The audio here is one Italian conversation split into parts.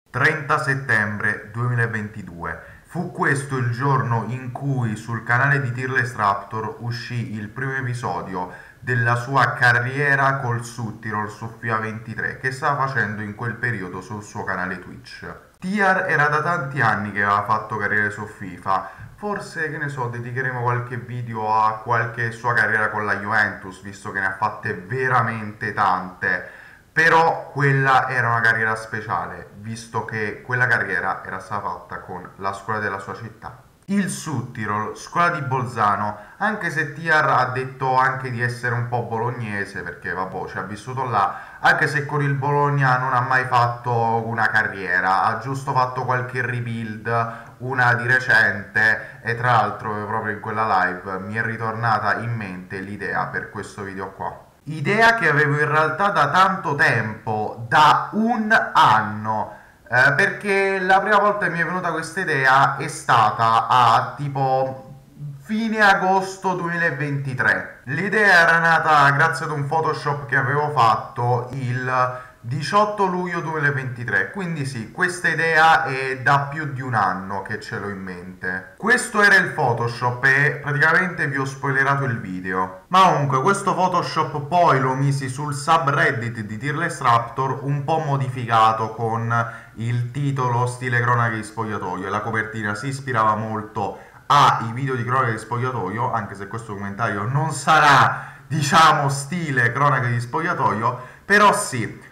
30 settembre 2022. Fu questo il giorno in cui sul canale di Tearless Raptor uscì il primo episodio della sua carriera col Suttirol su FIFA 23 che stava facendo in quel periodo sul suo canale Twitch. Tiar era da tanti anni che aveva fatto carriere su FIFA, forse che ne so, dedicheremo qualche video a qualche sua carriera con la Juventus, visto che ne ha fatte veramente tante. Però quella era una carriera speciale, visto che quella carriera era stata fatta con la scuola della sua città. Il Suttirol, scuola di Bolzano, anche se Tiar ha detto anche di essere un po' bolognese, perché vabbè, ci ha vissuto là, anche se con il Bologna non ha mai fatto una carriera, ha giusto fatto qualche rebuild, una di recente, e tra l'altro proprio in quella live mi è ritornata in mente l'idea per questo video qua. Idea che avevo in realtà da tanto tempo, da un anno, perché la prima volta che mi è venuta questa idea è stata a tipo fine agosto 2023. L'idea era nata grazie ad un Photoshop che avevo fatto il 18 luglio 2023, quindi sì, questa idea è da più di un anno che ce l'ho in mente. Questo era il Photoshop e praticamente vi ho spoilerato il video. Ma comunque questo Photoshop poi lo misi sul subreddit di Tearless Raptor un po' modificato con il titolo stile cronache di spogliatoio e la copertina si ispirava molto ai video di cronache di spogliatoio, anche se questo documentario non sarà, diciamo, stile cronache di spogliatoio, però sì.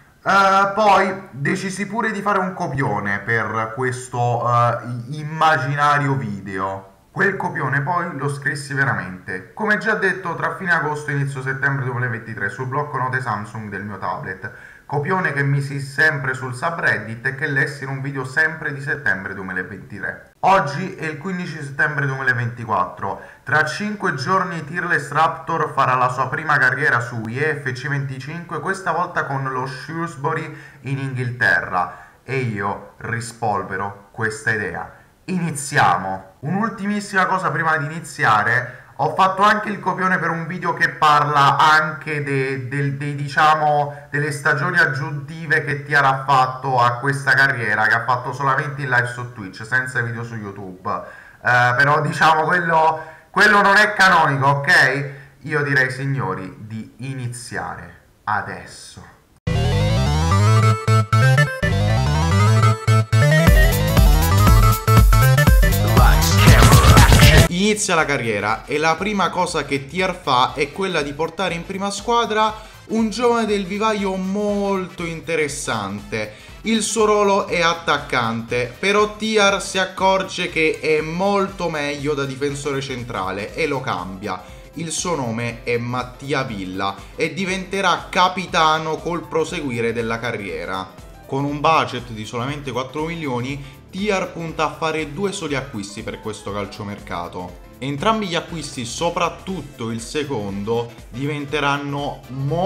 Poi decisi pure di fare un copione per questo immaginario video. Quel copione poi lo scrissi veramente, come già detto, tra fine agosto e inizio settembre 2023 sul blocco note Samsung del mio tablet. Copione che misi sempre sul subreddit e che lessi in un video sempre di settembre 2023. Oggi è il 15 settembre 2024. Tra 5 giorni Tearless Raptor farà la sua prima carriera su EFC 25, questa volta con lo Shrewsbury in Inghilterra. E io rispolvero questa idea. Iniziamo! Un'ultimissima cosa prima di iniziare. Ho fatto anche il copione per un video che parla anche diciamo, delle stagioni aggiuntive che Tiar ha fatto a questa carriera, che ha fatto solamente in live su Twitch, senza video su YouTube. Però diciamo quello non è canonico, ok? Io direi, signori, di iniziare adesso. Inizia la carriera e la prima cosa che Tiar fa è quella di portare in prima squadra un giovane del vivaio molto interessante. Il suo ruolo è attaccante, però Tiar si accorge che è molto meglio da difensore centrale e lo cambia. Il suo nome è Mattia Villa e diventerà capitano col proseguire della carriera. Con un budget di solamente 4 milioni, Tiar punta a fare 2 soli acquisti per questo calciomercato. Entrambi gli acquisti, soprattutto il secondo, diventeranno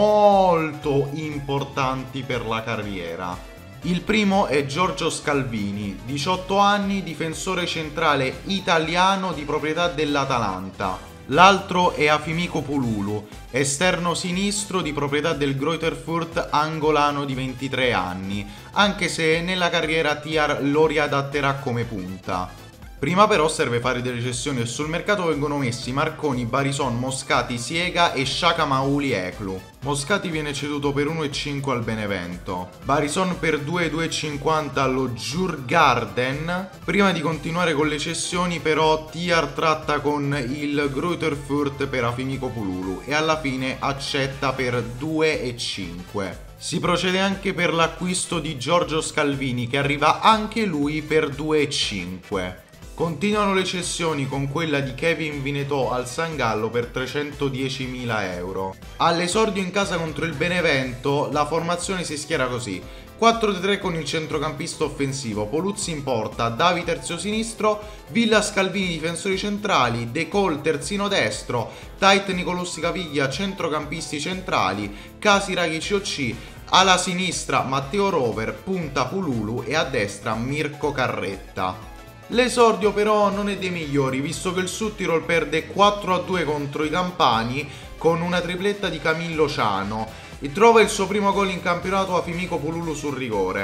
molto importanti per la carriera. Il primo è Giorgio Scalvini, 18 anni, difensore centrale italiano di proprietà dell'Atalanta. L'altro è Afimico Pululu, esterno sinistro di proprietà del Greuther Fürth, angolano di 23 anni, anche se nella carriera Tiar lo riadatterà come punta. Prima però serve fare delle cessioni e sul mercato vengono messi Marconi, Barison, Moscati, Siega e Shaka Mauli Eklu. Moscati viene ceduto per 1,5 al Benevento, Barison per 2,250 allo Djurgården. Prima di continuare con le cessioni però Tiar tratta con il Greuther Fürth per Afimico Pululu e alla fine accetta per 2,5. Si procede anche per l'acquisto di Giorgio Scalvini che arriva anche lui per 2,5. Continuano le cessioni con quella di Kevin Vinetò al San Gallo per 310.000 euro. All'esordio in casa contro il Benevento la formazione si schiera così: 4-3 con il centrocampista offensivo, Poluzzi in porta, Davi terzio sinistro, Villa Scalvini difensori centrali, De Col terzino destro, Tait Nicolussi Caviglia centrocampisti centrali, Casi Raghi COC, alla sinistra Matteo Rover, punta Pululu e a destra Mirko Carretta. L'esordio però non è dei migliori, visto che il Suttirol perde 4-2 contro i Campani con una tripletta di Camillo Ciano e trova il suo primo gol in campionato a Afimico Pululu sul rigore.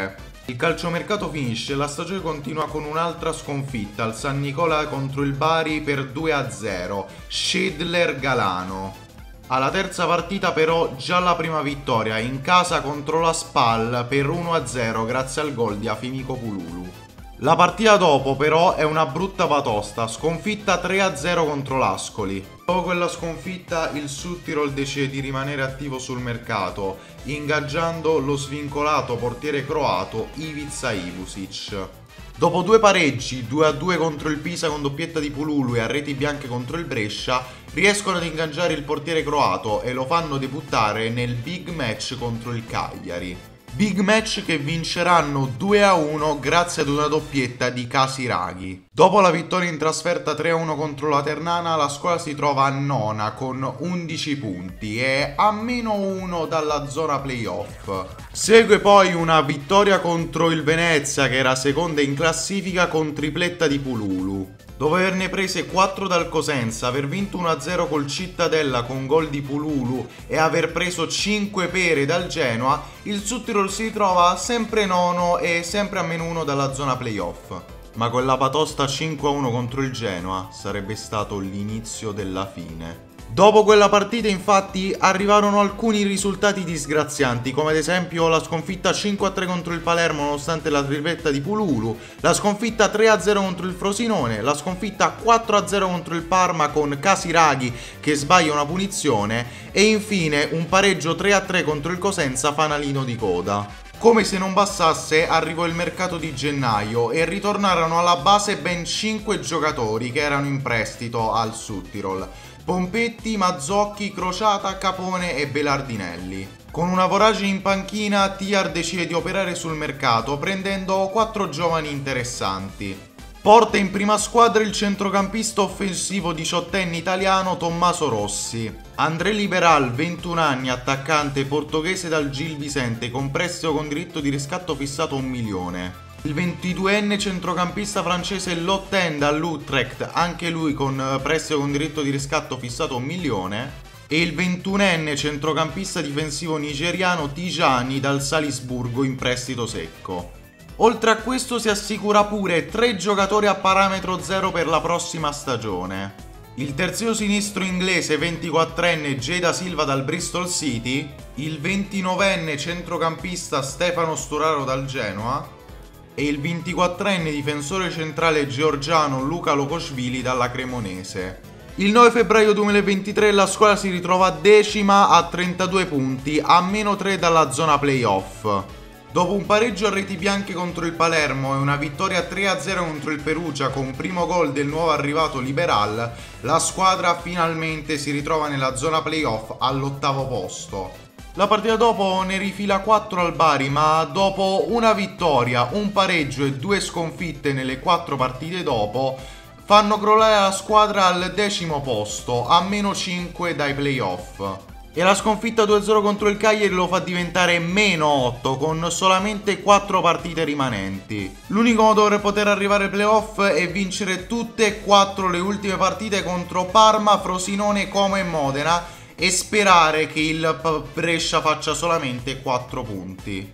Il calciomercato finisce, la stagione continua con un'altra sconfitta al San Nicola contro il Bari per 2-0, Scedler-Galano. Alla terza partita però già la prima vittoria in casa contro la Spal per 1-0 grazie al gol di Afimico Pululu. La partita dopo però è una brutta batosta, sconfitta 3-0 contro l'Ascoli. Dopo quella sconfitta il Südtirol decide di rimanere attivo sul mercato, ingaggiando lo svincolato portiere croato Ivica Ivusic. Dopo due pareggi, 2-2 contro il Pisa con doppietta di Pululu e a reti bianche contro il Brescia, riescono ad ingaggiare il portiere croato e lo fanno debuttare nel big match contro il Cagliari. Big match che vinceranno 2-1 grazie ad una doppietta di Casiraghi. Dopo la vittoria in trasferta 3-1 contro la Ternana, la squadra si trova a nona con 11 punti e a -1 dalla zona playoff. Segue poi una vittoria contro il Venezia che era seconda in classifica con tripletta di Pululu. Dopo averne prese 4 dal Cosenza, aver vinto 1-0 col Cittadella con gol di Pululu e aver preso 5 pere dal Genoa, il Südtirol si trova sempre nono e sempre a -1 dalla zona playoff. Ma quella patosta 5-1 contro il Genoa sarebbe stato l'inizio della fine. Dopo quella partita infatti arrivarono alcuni risultati disgrazianti, come ad esempio la sconfitta 5-3 contro il Palermo nonostante la tripletta di Pululu, la sconfitta 3-0 contro il Frosinone, la sconfitta 4-0 contro il Parma con Casiraghi che sbaglia una punizione e infine un pareggio 3-3 contro il Cosenza fanalino di coda. Come se non bastasse, arrivò il mercato di gennaio e ritornarono alla base ben 5 giocatori che erano in prestito al Südtirol: Pompetti, Mazzocchi, Crociata, Capone e Belardinelli. Con una voragine in panchina, Tiar decide di operare sul mercato prendendo 4 giovani interessanti. Porta in prima squadra il centrocampista offensivo 18enne italiano Tommaso Rossi. André Liberal, 21 anni, attaccante portoghese dal Gil Vicente con prestito con diritto di riscatto fissato 1 milione. Il 22enne centrocampista francese Lotten dall'Utrecht, anche lui con prestito con diritto di riscatto fissato 1 milione. E il 21enne centrocampista difensivo nigeriano Tijani dal Salisburgo in prestito secco. Oltre a questo si assicura pure 3 giocatori a parametro zero per la prossima stagione. Il terzino sinistro inglese 24enne Jada Silva dal Bristol City, il 29enne centrocampista Stefano Sturaro dal Genoa e il 24enne difensore centrale georgiano Luca Lokoshvili dalla Cremonese. Il 9 febbraio 2023 la squadra si ritrova decima a 32 punti, a -3 dalla zona playoff. Dopo un pareggio a reti bianche contro il Palermo e una vittoria 3-0 contro il Perugia con primo gol del nuovo arrivato Liberal, la squadra finalmente si ritrova nella zona playoff all'8° posto. La partita dopo ne rifila 4 al Bari, ma dopo una vittoria, un pareggio e 2 sconfitte nelle 4 partite dopo, fanno crollare la squadra al 10° posto, a -5 dai playoff. E la sconfitta 2-0 contro il Cagliari lo fa diventare -8 con solamente 4 partite rimanenti. L'unico modo per poter arrivare ai playoff è vincere tutte e 4 le ultime partite contro Parma, Frosinone, Como e Modena e sperare che il Brescia faccia solamente 4 punti.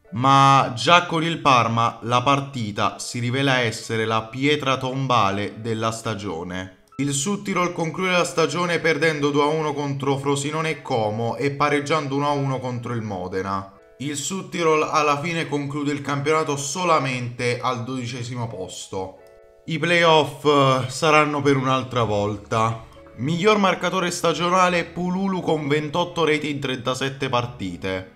Ma già con il Parma la partita si rivela essere la pietra tombale della stagione. Il Südtirol conclude la stagione perdendo 2-1 contro Frosinone e Como e pareggiando 1-1 contro il Modena. Il Südtirol alla fine conclude il campionato solamente al 12° posto. I playoff saranno per un'altra volta. Miglior marcatore stagionale Pululu con 28 reti in 37 partite.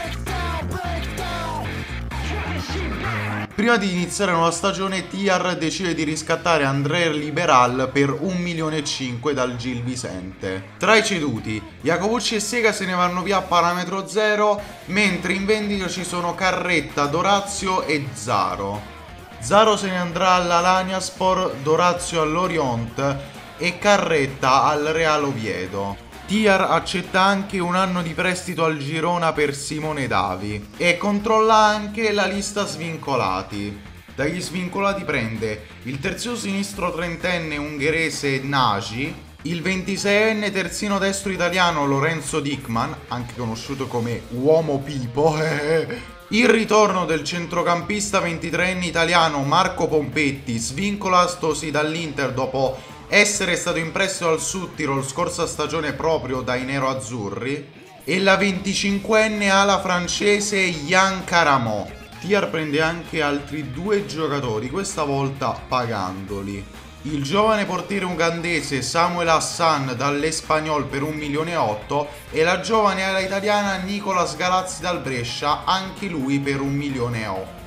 Prima di iniziare la nuova stagione, Tiar decide di riscattare André Liberal per 1,5 milioni dal Gil Vicente. Tra i ceduti, Jacobucci e Sega se ne vanno via a parametro zero, mentre in vendita ci sono Carretta, Dorazio e Zaro. Zaro se ne andrà all'Alanyaspor, Dorazio all'Orient e Carretta al Real Oviedo. Tiar accetta anche un anno di prestito al Girona per Simone Davi e controlla anche la lista svincolati. Dagli svincolati prende il terzino sinistro trentenne ungherese Nagy, il 26enne terzino destro italiano Lorenzo Dickmann, anche conosciuto come Uomo Pipo, Il ritorno del centrocampista 23enne italiano Marco Pompetti, svincolatosi dall'Inter dopo essere stato in prestito al Südtirol scorsa stagione proprio dai neroazzurri, e la 25enne ala francese Yann Caramo. Tiar prende anche altri 2 giocatori, questa volta pagandoli. Il giovane portiere ugandese Samuel Hassan dall'Espanyol per 1,8 milioni e la giovane ala italiana Nicolas Galazzi dal Brescia, anche lui per 1,8 milioni.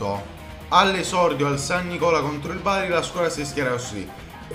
All'esordio al San Nicola contro il Bari la squadra si schiera così: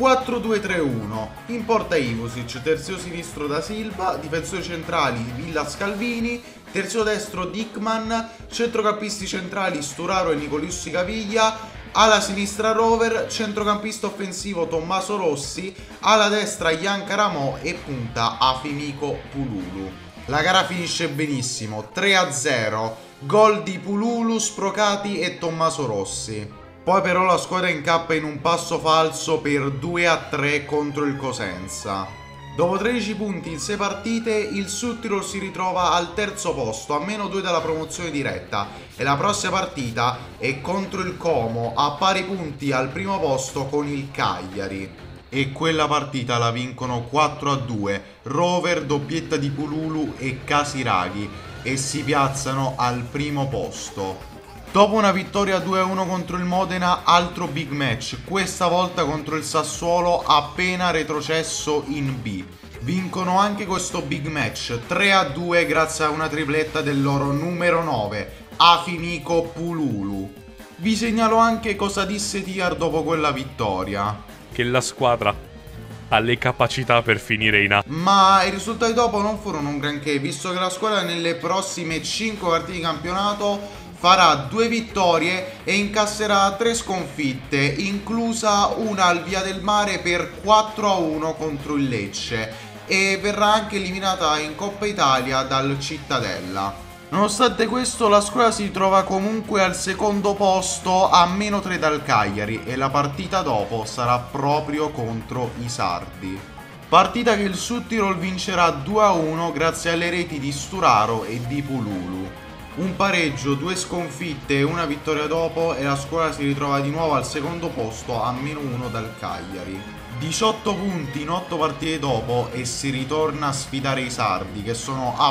4-2-3-1, in porta Ivusic, terzio sinistro da Silva, difensori centrali Villas Calvini, terzio destro Dickman, centrocampisti centrali Sturaro e Nicolussi Caviglia, ala sinistra Rover, centrocampista offensivo Tommaso Rossi, ala destra Yann Caramo e punta Afimico Pululu. La gara finisce benissimo, 3-0, gol di Pululu, Sprocati e Tommaso Rossi. Poi però la squadra incappa in un passo falso per 2-3 contro il Cosenza. Dopo 13 punti in 6 partite, il Südtirol si ritrova al terzo posto, a -2 dalla promozione diretta, e la prossima partita è contro il Como, a pari punti al primo posto con il Cagliari. E quella partita la vincono 4-2, Rover, doppietta di Pululu e Casiraghi, e si piazzano al primo posto. Dopo una vittoria 2-1 contro il Modena, altro big match, questa volta contro il Sassuolo appena retrocesso in B. Vincono anche questo big match 3-2 grazie a una tripletta del loro numero 9, Afimico Pululu. Vi segnalo anche cosa disse Tiar dopo quella vittoria: che la squadra ha le capacità per finire in A. Ma i risultati dopo non furono un granché, visto che la squadra nelle prossime 5 partite di campionato farà 2 vittorie e incasserà 3 sconfitte, inclusa una al Via del Mare per 4-1 contro il Lecce, e verrà anche eliminata in Coppa Italia dal Cittadella. Nonostante questo, la squadra si trova comunque al secondo posto a -3 dal Cagliari, e la partita dopo sarà proprio contro i sardi. Partita che il Südtirol vincerà 2-1 grazie alle reti di Sturaro e di Pululu. Un pareggio, 2 sconfitte e una vittoria dopo, e la squadra si ritrova di nuovo al secondo posto a -1 dal Cagliari. 18 punti in 8 partite dopo e si ritorna a sfidare i sardi, che sono a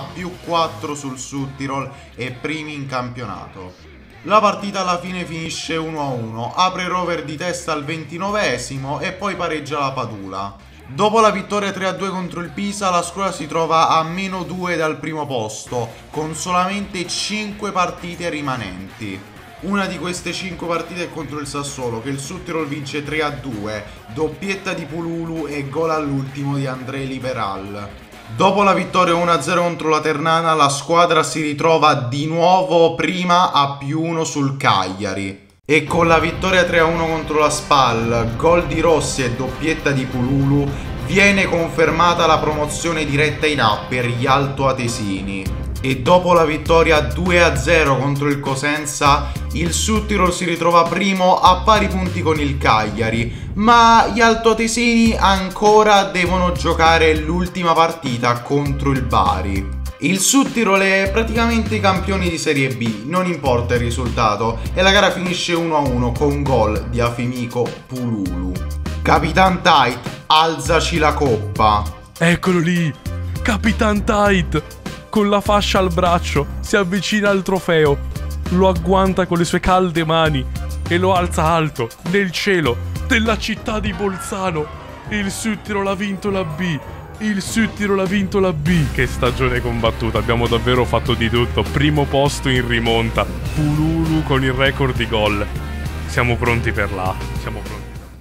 +4 sul Südtirol e primi in campionato. La partita alla fine finisce 1-1, apre Rover di testa al 29esimo e poi pareggia la Padula. Dopo la vittoria 3-2 contro il Pisa, la squadra si trova a -2 dal primo posto, con solamente 5 partite rimanenti. Una di queste 5 partite è contro il Sassuolo, che il Südtirol vince 3-2, doppietta di Pululu e gol all'ultimo di Andrei Liberal. Dopo la vittoria 1-0 contro la Ternana, la squadra si ritrova di nuovo prima a +1 sul Cagliari. E con la vittoria 3-1 contro la Spal, gol di Rossi e doppietta di Pululu, viene confermata la promozione diretta in A per gli altoatesini. E dopo la vittoria 2-0 contro il Cosenza, il Südtirol si ritrova primo a pari punti con il Cagliari, ma gli altoatesini ancora devono giocare l'ultima partita contro il Bari. Il Südtirol è praticamente i campioni di Serie B, non importa il risultato, e la gara finisce 1-1 con gol di Afimico Pululu. Capitan Tait, alzaci la coppa. Eccolo lì, Capitan Tait, con la fascia al braccio, si avvicina al trofeo, lo agguanta con le sue calde mani e lo alza alto nel cielo della città di Bolzano. Il Südtirol ha vinto la B. Il Südtirol ha vinto la B. Che stagione combattuta, abbiamo davvero fatto di tutto. Primo posto in rimonta, Pululu con il record di gol. Siamo pronti per la A. Siamo pronti.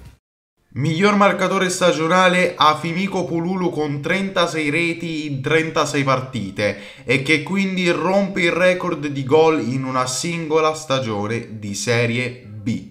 Miglior marcatore stagionale Afimico Pululu con 36 reti in 36 partite, e che quindi rompe il record di gol in una singola stagione di Serie B.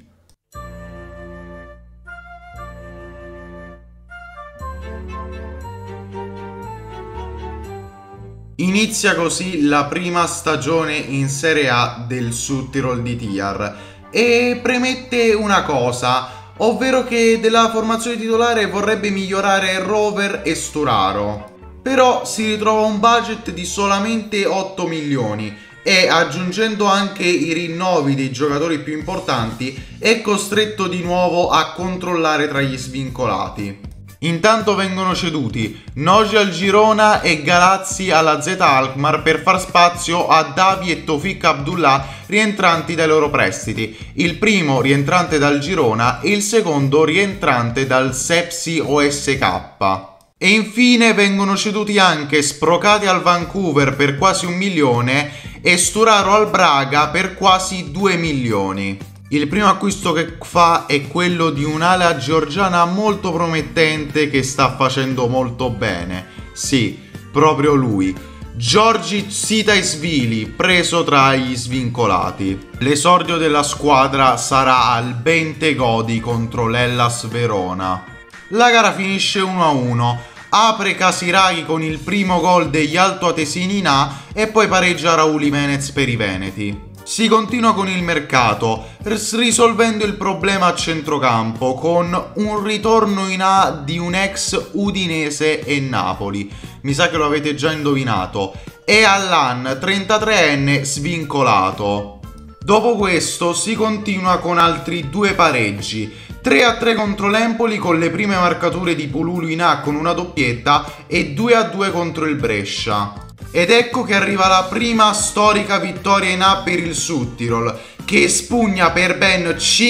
Inizia così la prima stagione in Serie A del Südtirol di Tiar, e premette una cosa, ovvero che della formazione titolare vorrebbe migliorare Rover e Sturaro. Però si ritrova un budget di solamente 8 milioni e, aggiungendo anche i rinnovi dei giocatori più importanti, è costretto di nuovo a controllare tra gli svincolati. Intanto vengono ceduti Noji al Girona e Galazzi alla Z Alkmaar per far spazio a Davi e Tofik Abdullah rientranti dai loro prestiti, il primo rientrante dal Girona e il secondo rientrante dal Sepsi OSK. E infine vengono ceduti anche Sprocati al Vancouver per quasi 1 milione e Sturaro al Braga per quasi 2 milioni. Il primo acquisto che fa è quello di un'ala georgiana molto promettente che sta facendo molto bene. Sì, proprio lui. Giorgi Tsitaisvili, preso tra gli svincolati. L'esordio della squadra sarà al Bentegodi contro l'Hellas Verona. La gara finisce 1-1. Apre Casiraghi con il primo gol degli altoatesini in A e poi pareggia Raul Jimenez per i veneti. Si continua con il mercato, risolvendo il problema a centrocampo con un ritorno in A di un ex Udinese e Napoli. Mi sa che lo avete già indovinato. E Allan, 33enne, svincolato. Dopo questo si continua con altri 2 pareggi. 3-3 contro l'Empoli con le prime marcature di Pululu in A con una doppietta e 2-2 contro il Brescia. Ed ecco che arriva la prima storica vittoria in A per il Südtirol, che spugna per ben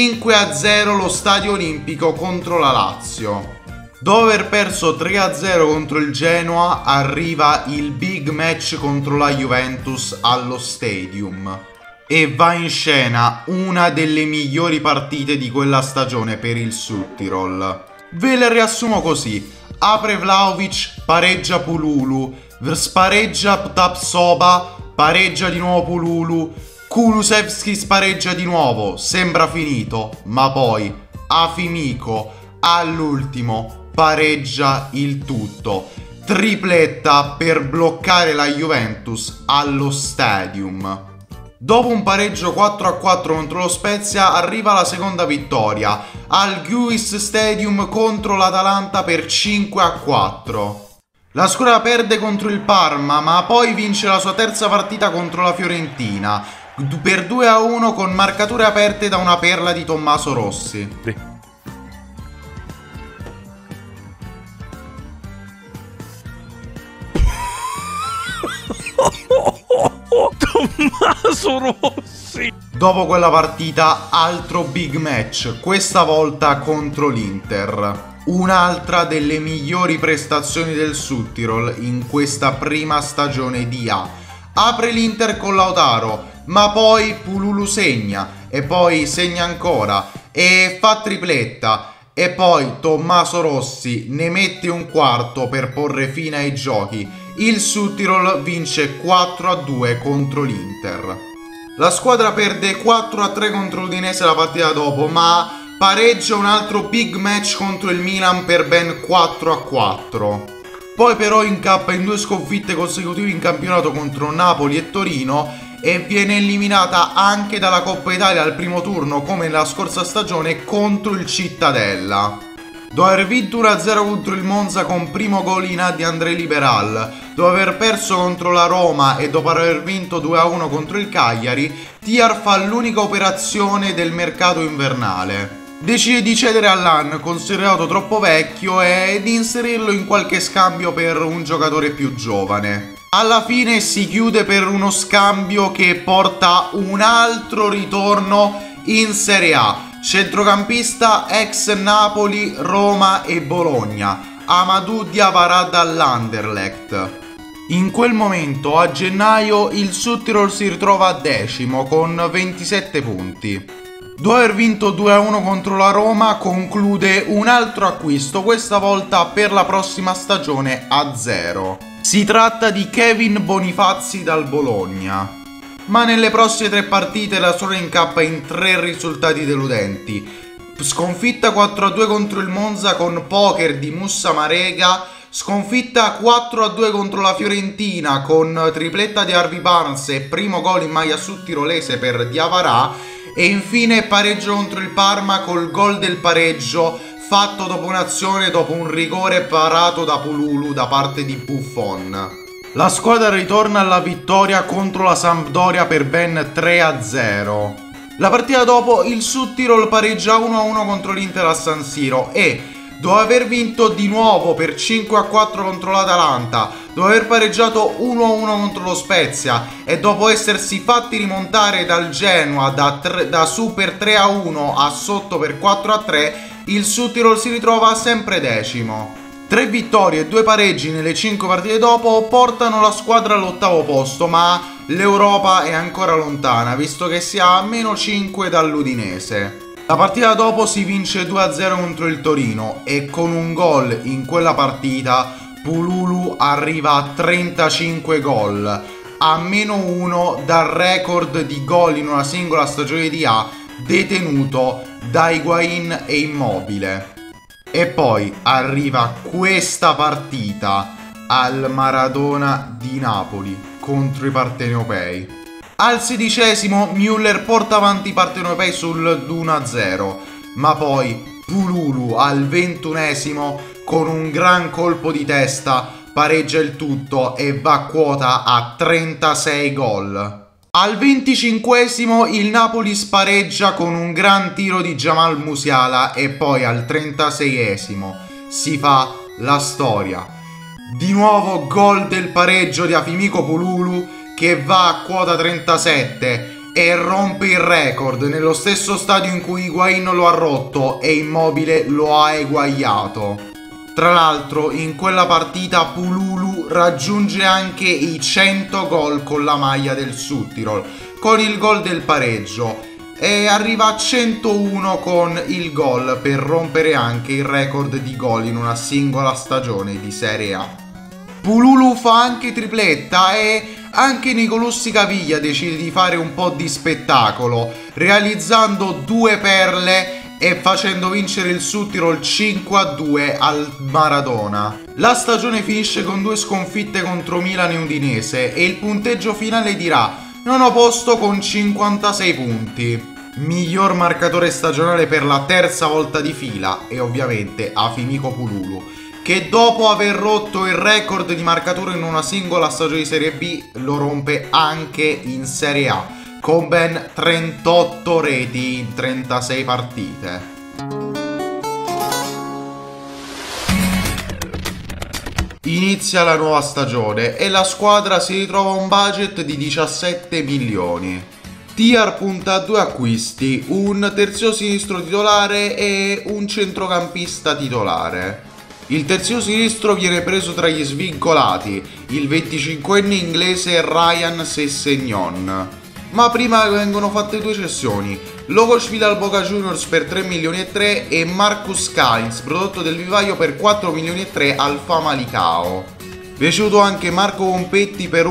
5-0 lo Stadio Olimpico contro la Lazio. Dopo aver perso 3-0 contro il Genoa, arriva il big match contro la Juventus allo Stadium. E va in scena una delle migliori partite di quella stagione per il Südtirol. Ve le riassumo così: apre Vlahovic, pareggia Pululu, spareggia Tapsoba, pareggia di nuovo Pululu, Kulusevski spareggia di nuovo, sembra finito, ma poi Afimico all'ultimo pareggia il tutto. Tripletta per bloccare la Juventus allo Stadium. Dopo un pareggio 4-4 contro lo Spezia arriva la seconda vittoria al Guis Stadium contro l'Atalanta per 5-4. La squadra perde contro il Parma, ma poi vince la sua terza partita contro la Fiorentina per 2-1 con marcature aperte da una perla di Tommaso Rossi. Tommaso Rossi! Dopo quella partita, altro big match, questa volta contro l'Inter. Un'altra delle migliori prestazioni del Südtirol in questa prima stagione di A. Apre l'Inter con Lautaro, ma poi Pululu segna, e poi segna ancora, e fa tripletta, e poi Tommaso Rossi ne mette un quarto per porre fine ai giochi. Il Südtirol vince 4-2 contro l'Inter. La squadra perde 4-3 contro l'Udinese la partita dopo, ma pareggia un altro big match contro il Milan per ben 4-4. Poi però incappa in 2 sconfitte consecutive in campionato contro Napoli e Torino e viene eliminata anche dalla Coppa Italia al primo turno come nella scorsa stagione contro il Cittadella. Dopo aver vinto 1-0 contro il Monza con primo gol in A di André Liberal, dopo aver perso contro la Roma e dopo aver vinto 2-1 contro il Cagliari, Tiar fa l'unica operazione del mercato invernale. Decide di cedere Allan, considerato troppo vecchio, e di inserirlo in qualche scambio per un giocatore più giovane. Alla fine si chiude per uno scambio che porta un altro ritorno in Serie A. Centrocampista ex Napoli, Roma e Bologna, Amadou Diawara dall'Anderlecht. In quel momento, a gennaio, il Südtirol si ritrova decimo con 27 punti. Dopo aver vinto 2-1 contro la Roma, conclude un altro acquisto, questa volta per la prossima stagione a 0. Si tratta di Kevin Bonifazzi dal Bologna. Ma nelle prossime 3 partite la squadra incappa in 3 risultati deludenti. Sconfitta 4-2 contro il Monza con poker di Moussa Marega, sconfitta 4-2 contro la Fiorentina con tripletta di Harvey Barnes e primo gol in maglia sudtirolese per Diawara, e infine pareggio contro il Parma col gol del pareggio fatto dopo un'azione dopo un rigore parato da Pululu da parte di Buffon. La squadra ritorna alla vittoria contro la Sampdoria per ben 3-0. La partita dopo il Südtirol pareggia 1-1 contro l'Inter a San Siro e, dopo aver vinto di nuovo per 5-4 contro l'Atalanta, dopo aver pareggiato 1-1 contro lo Spezia e dopo essersi fatti rimontare dal Genoa da su per 3-1 a sotto per 4-3, il Südtirol si ritrova sempre decimo. 3 vittorie e 2 pareggi nelle 5 partite dopo portano la squadra all'8º posto, ma l'Europa è ancora lontana, visto che si ha a -5 dall'Udinese. La partita dopo si vince 2-0 contro il Torino e con un gol in quella partita Pululu arriva a 35 gol, a -1 dal record di gol in una singola stagione di A detenuto da Higuain e Immobile. E poi arriva questa partita al Maradona di Napoli contro i partenopei. Al 16esimo Müller porta avanti i partenopei sul 1-0, ma poi Pululu al 21esimo con un gran colpo di testa pareggia il tutto e va a quota a 36 gol. Al 25esimo il Napoli spareggia con un gran tiro di Jamal Musiala e poi al 36esimo si fa la storia. Di nuovo gol del pareggio di Afimiko Pululu che va a quota 37 e rompe il record nello stesso stadio in cui Higuain lo ha rotto e Immobile lo ha eguagliato. Tra l'altro in quella partita Pululu raggiunge anche i 100 gol con la maglia del Südtirol, con il gol del pareggio, e arriva a 101 con il gol per rompere anche il record di gol in una singola stagione di Serie A. Pululu fa anche tripletta e anche Nicolussi Caviglia decide di fare un po' di spettacolo, realizzando 2 perle e facendo vincere il Südtirol 5-2 al Maradona. La stagione finisce con 2 sconfitte contro Milan e Udinese e il punteggio finale dirà: nono posto con 56 punti. Miglior marcatore stagionale per la 3ª volta di fila e ovviamente Afimiko Pululu, che dopo aver rotto il record di marcatore in una singola stagione di Serie B lo rompe anche in Serie A con ben 38 reti in 36 partite. Inizia la nuova stagione e la squadra si ritrova a un budget di 17 milioni. Tiar punta a 2 acquisti, un terzino sinistro titolare e un centrocampista titolare. Il terzino sinistro viene preso tra gli svincolati, il 25enne inglese Ryan Sessegnon. Ma prima vengono fatte 2 cessioni: Logosville al Boca Juniors per 3 milioni e 3 e Marcus Kainz, prodotto del vivaio, per 4 milioni e 3 al Famalicão. Ricevuto anche Marco Pompetti per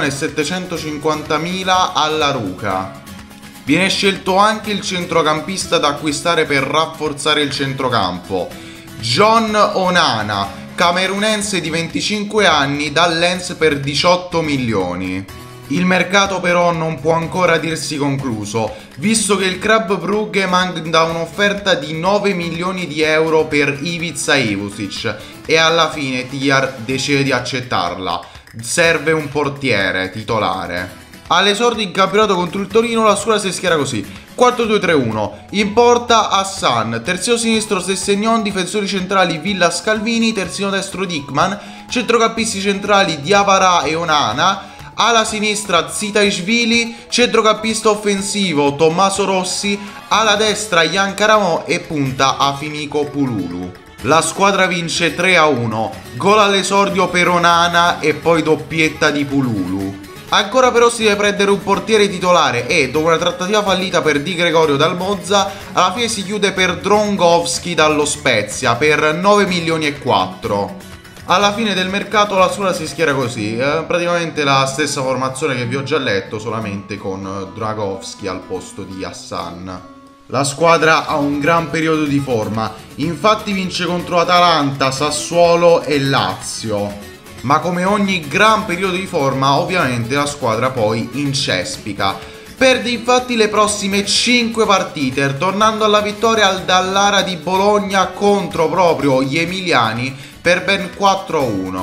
1.750.000 alla Ruca. Viene scelto anche il centrocampista da acquistare per rafforzare il centrocampo, John Onana, camerunense di 25 anni, dal Lens per 18 milioni. Il mercato però non può ancora dirsi concluso, visto che il Club Brugge manda un'offerta di 9 milioni di euro per Ivica Ivušić e alla fine Tiar decide di accettarla. Serve un portiere titolare. All'esordio in campionato contro il Torino la squadra si schiera così: 4-2-3-1. In porta Hassan, terzino sinistro Sessegnon, difensori centrali Villa Scalvini, terzino destro Dickman, centrocampisti centrali Diawara e Onana, ala sinistra Tsitaishvili, centrocampista offensivo Tommaso Rossi, ala destra Jan Karamoh e punta Afimiko Pululu. La squadra vince 3-1, gol all'esordio per Onana e poi doppietta di Pululu. Ancora però si deve prendere un portiere titolare e, dopo una trattativa fallita per Di Gregorio dal Monza, alla fine si chiude per Drągowski dallo Spezia per 9 milioni e 4. Alla fine del mercato la squadra si schiera così, praticamente la stessa formazione che vi ho già letto, solamente con Drągowski al posto di Hassan. La squadra ha un gran periodo di forma, infatti vince contro Atalanta, Sassuolo e Lazio. Ma come ogni gran periodo di forma, ovviamente la squadra poi incespica. Perde infatti le prossime 5 partite, tornando alla vittoria al Dallara di Bologna contro proprio gli emiliani per ben 4-1.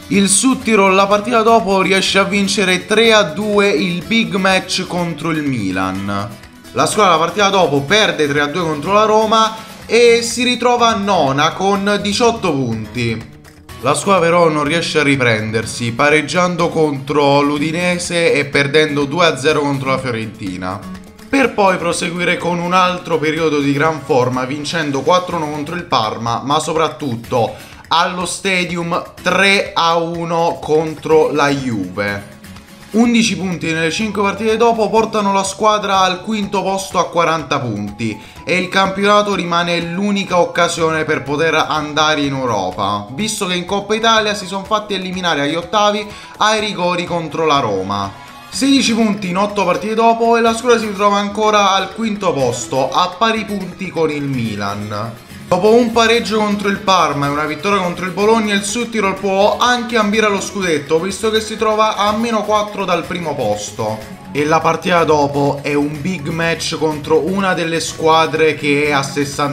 Il Süttirol la partita dopo riesce a vincere 3-2 il big match contro il Milan. La squadra la partita dopo perde 3-2 contro la Roma e si ritrova nona con 18 punti. La squadra però non riesce a riprendersi, pareggiando contro l'Udinese e perdendo 2-0 contro la Fiorentina, per poi proseguire con un altro periodo di gran forma, vincendo 4-1 contro il Parma, ma soprattutto allo Stadium 3-1 contro la Juve. 11 punti nelle 5 partite dopo portano la squadra al quinto posto a 40 punti e il campionato rimane l'unica occasione per poter andare in Europa, visto che in Coppa Italia si sono fatti eliminare agli ottavi ai rigori contro la Roma. 16 punti in 8 partite dopo e la squadra si trova ancora al quinto posto a pari punti con il Milan. Dopo un pareggio contro il Parma e una vittoria contro il Bologna, il Süttirol può anche ambire allo scudetto, visto che si trova a -4 dal primo posto. E la partita dopo è un big match contro una delle squadre che è a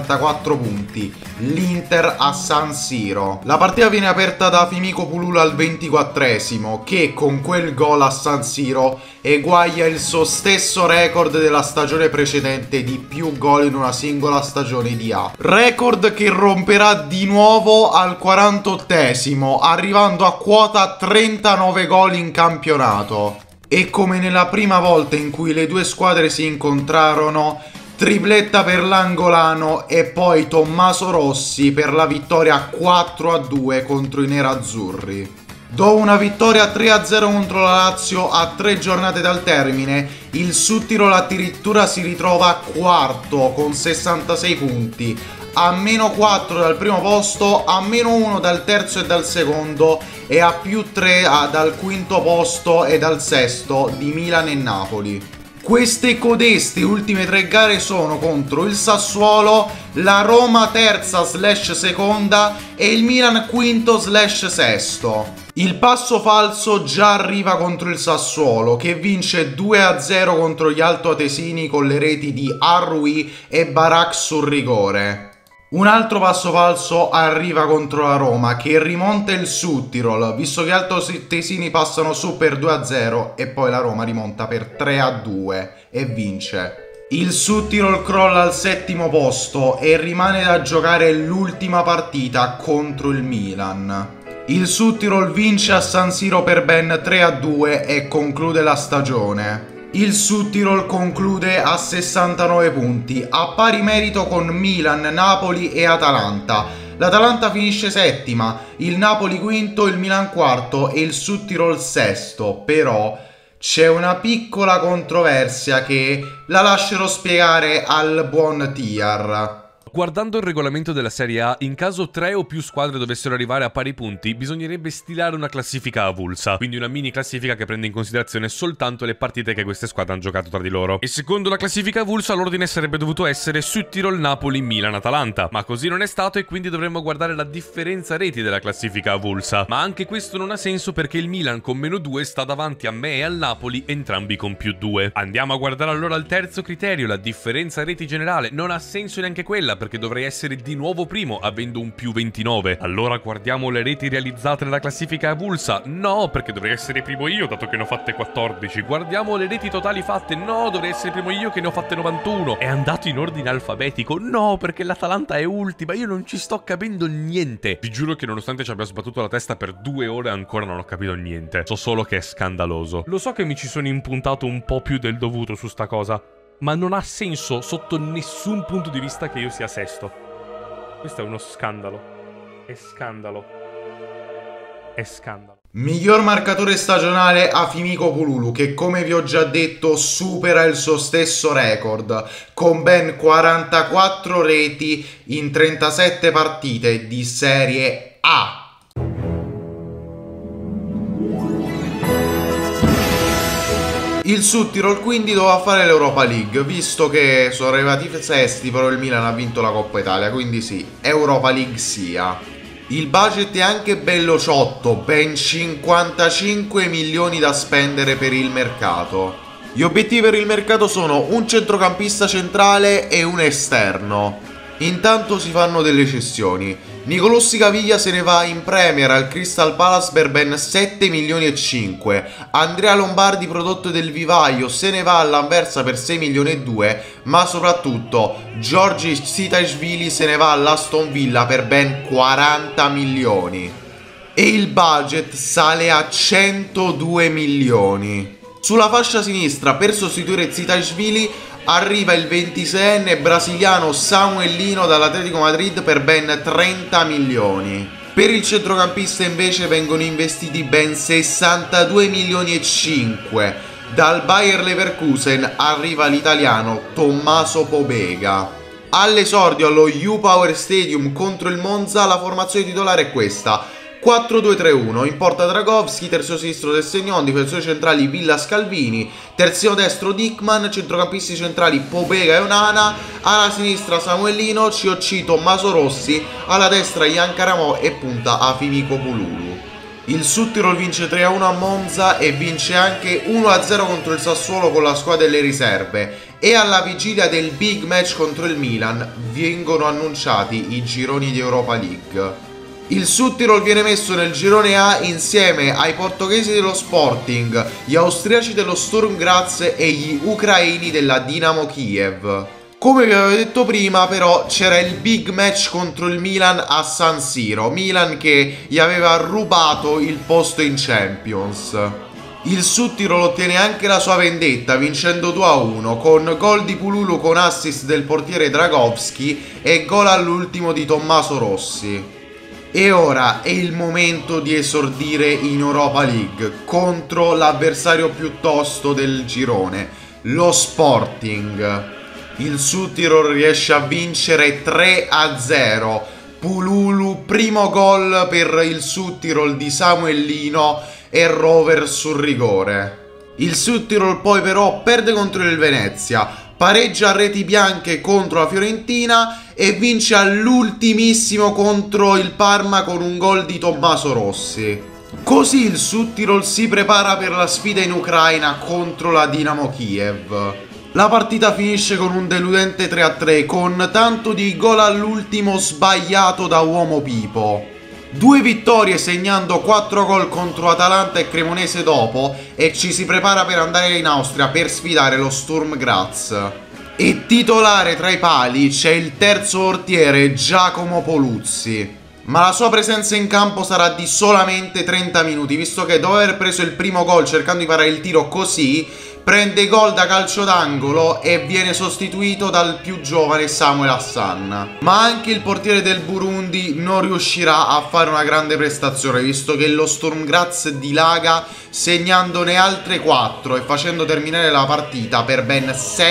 64 punti, l'Inter a San Siro. La partita viene aperta da Fimiko Pululu al 24esimo, che con quel gol a San Siro eguaglia il suo stesso record della stagione precedente di più gol in una singola stagione di A. Record che romperà di nuovo al 48esimo, arrivando a quota 39 gol in campionato. E come nella prima volta in cui le due squadre si incontrarono, tripletta per l'angolano e poi Tommaso Rossi per la vittoria 4-2 contro i nerazzurri. Dopo una vittoria 3-0 contro la Lazio a 3 giornate dal termine, il Süttirol addirittura si ritrova quarto con 66 punti, a -4 dal primo posto, a -1 dal terzo e dal secondo e a +3 dal quinto posto e dal sesto di Milan e Napoli. Queste codeste ultime 3 gare sono contro il Sassuolo, la Roma terza/seconda e il Milan quinto/sesto. Il passo falso già arriva contro il Sassuolo, che vince 2-0 contro gli altoatesini con le reti di Arrui e Barak sul rigore. Un altro passo falso arriva contro la Roma, che rimonta il Süttirol, visto che gli altoatesini passano su per 2-0 e poi la Roma rimonta per 3-2 e vince. Il Süttirol crolla al settimo posto e rimane da giocare l'ultima partita contro il Milan. Il Süttirol vince a San Siro per ben 3-2 e conclude la stagione. Il Süttirol conclude a 69 punti, a pari merito con Milan, Napoli e Atalanta. L'Atalanta finisce settima, il Napoli quinto, il Milan quarto e il Süttirol sesto. Però c'è una piccola controversia che la lascerò spiegare al buon Tiar. Guardando il regolamento della Serie A, in caso 3 o più squadre dovessero arrivare a pari punti, bisognerebbe stilare una classifica avulsa, quindi una mini classifica che prende in considerazione soltanto le partite che queste squadre hanno giocato tra di loro. E secondo la classifica avulsa l'ordine sarebbe dovuto essere Süttirol, Napoli, Milan, Atalanta, ma così non è stato e quindi dovremmo guardare la differenza reti della classifica avulsa. Ma anche questo non ha senso perché il Milan con -2 sta davanti a me e al Napoli, entrambi con +2. Andiamo a guardare allora il terzo criterio, la differenza reti generale. Non ha senso neanche quella, perché dovrei essere di nuovo primo avendo un +29. Allora guardiamo le reti realizzate nella classifica avulsa. No, perché dovrei essere primo io dato che ne ho fatte 14. Guardiamo le reti totali fatte. No, dovrei essere primo io che ne ho fatte 91. È andato in ordine alfabetico. No, perché l'Atalanta è ultima. Io non ci sto capendo niente. Vi giuro che nonostante ci abbia sbattuto la testa per 2 ore ancora non ho capito niente. So solo che è scandaloso. Lo so che mi ci sono impuntato un po' più del dovuto su sta cosa, ma non ha senso sotto nessun punto di vista che io sia sesto. Questo è uno scandalo. È scandalo. È scandalo. Miglior marcatore stagionale a Fimiko Pululu, che come vi ho già detto supera il suo stesso record con ben 44 reti in 37 partite di Serie A. Il Süttirol quindi doveva fare l'Europa League, visto che sono arrivati sesti, però il Milan ha vinto la Coppa Italia, quindi sì, Europa League sia. Il budget è anche bello ciotto, ben 55 milioni da spendere per il mercato. Gli obiettivi per il mercato sono un centrocampista centrale e un esterno. Intanto si fanno delle cessioni. Nicolussi Caviglia se ne va in Premier al Crystal Palace per ben 7 milioni e 5. Andrea Lombardi, prodotto del vivaio, se ne va all'Anversa per 6 milioni e 2. Ma soprattutto Georgi Tsitaishvili se ne va all'Aston Villa per ben 40 milioni. E il budget sale a 102 milioni. Sulla fascia sinistra, per sostituire Tsitaishvili, arriva il 26enne brasiliano Samuel Lino dall'Atletico Madrid per ben 30 milioni. Per il centrocampista invece vengono investiti ben 62 milioni e 5. Dal Bayer Leverkusen arriva l'italiano Tommaso Pobega. All'esordio allo U-Power Stadium contro il Monza la formazione titolare è questa: 4-2-3-1, in porta Dragowski, terzino sinistro Del Segnon, difensori centrali Villa Scalvini, terzino destro Dickman, centrocampisti centrali Pobega e Onana, alla sinistra Samuelino, COC Tommaso Rossi, alla destra Ian Caramò e punta Afimico Pululu. Il Südtirol vince 3-1 a Monza e vince anche 1-0 contro il Sassuolo con la squadra delle riserve, e alla vigilia del big match contro il Milan vengono annunciati i gironi di Europa League. Il Südtirol viene messo nel girone A insieme ai portoghesi dello Sporting, gli austriaci dello Sturm Graz e gli ucraini della Dinamo Kiev. Come vi avevo detto prima, però, c'era il big match contro il Milan a San Siro, Milan che gli aveva rubato il posto in Champions. Il Südtirol ottiene anche la sua vendetta vincendo 2-1 con gol di Pululu con assist del portiere Dragowski e gol all'ultimo di Tommaso Rossi. E ora è il momento di esordire in Europa League contro l'avversario più tosto del girone, lo Sporting. Il Südtirol riesce a vincere 3-0. Pululu, primo gol per il Südtirol di Samuelino e Rover sul rigore. Il Südtirol poi però perde contro il Venezia, pareggia a reti bianche contro la Fiorentina e vince all'ultimissimo contro il Parma con un gol di Tommaso Rossi. Così il Südtirol si prepara per la sfida in Ucraina contro la Dinamo Kiev. La partita finisce con un deludente 3-3 con tanto di gol all'ultimo sbagliato da uomo Pipo. 2 vittorie segnando 4 gol contro Atalanta e Cremonese dopo, e ci si prepara per andare in Austria per sfidare lo Sturm Graz. E titolare tra i pali c'è il terzo portiere Giacomo Poluzzi, ma la sua presenza in campo sarà di solamente 30 minuti, visto che dopo aver preso il primo gol cercando di parare il tiro così, prende gol da calcio d'angolo e viene sostituito dal più giovane Samuel Hassan. Ma anche il portiere del Burundi non riuscirà a fare una grande prestazione, visto che lo Sturm Graz dilaga segnandone altre 4 e facendo terminare la partita per ben